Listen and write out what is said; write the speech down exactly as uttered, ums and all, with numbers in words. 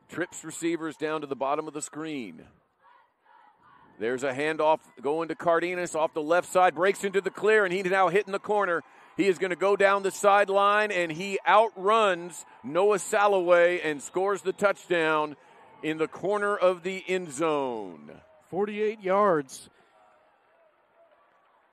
trips receivers down to the bottom of the screen. There's a handoff going to Cardenas off the left side, breaks into the clear, and he's now hitting the corner. He is going to go down the sideline, and he outruns Noah Salloway and scores the touchdown in the corner of the end zone. forty-eight yards.